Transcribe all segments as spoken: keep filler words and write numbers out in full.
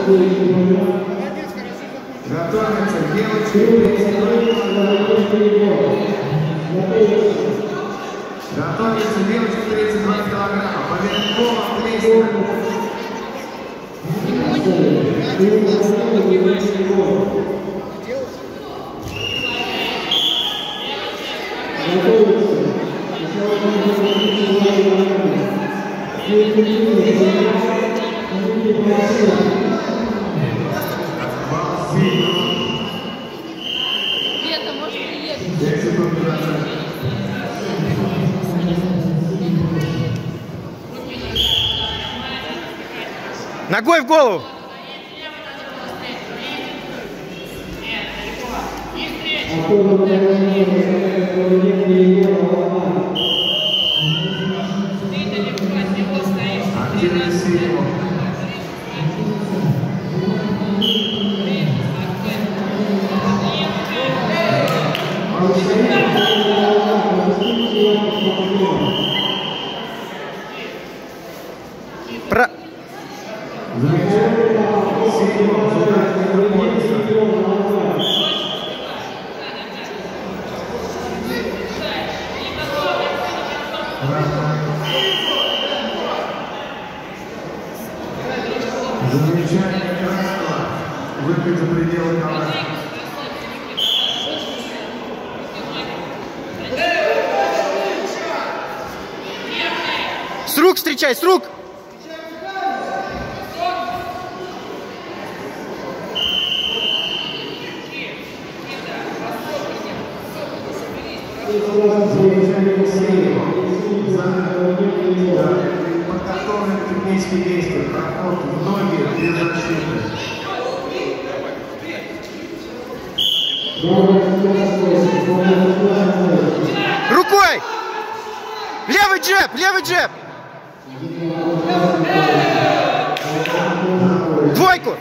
Готовятся девочки. Готовится девочка тридцать два килограмма. Поверхова Плесина. Лето, может, приедем. Ногой в голову. Про... Замечание красного. Выход за пределы команды. С рук встречай, с рук! Подготовлены технические действия, проход в ноги без защиты. Рукой! Левый джеб, левый джеб! Двойку!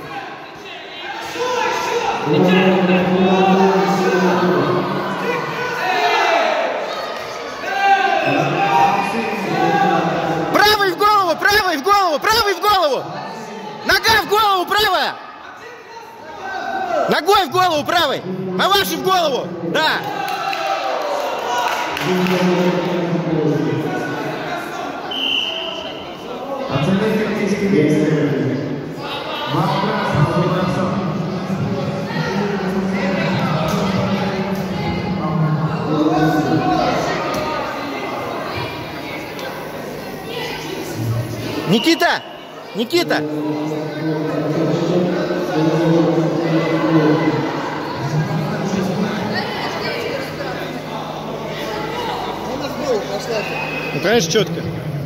Правый в голову, правый в голову, правый в голову! Нога в голову, правая! Ногой в голову, правой! А вашей в голову! Да! Оцените технические действия. Никита! Никита! Ну, конечно, четко.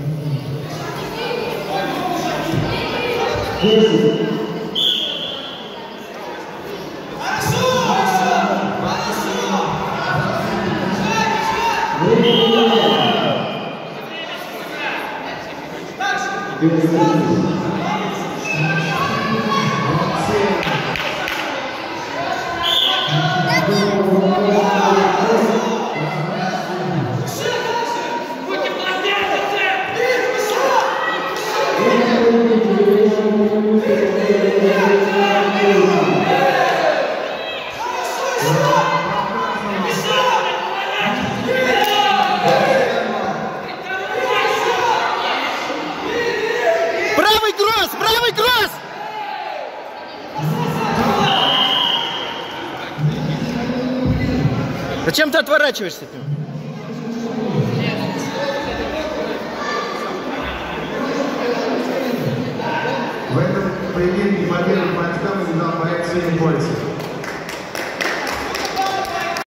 Правый кросс! Правый кросс! Зачем ты отворачиваешься? В этом поединке победу Панчкам не дал проект синим бойцам.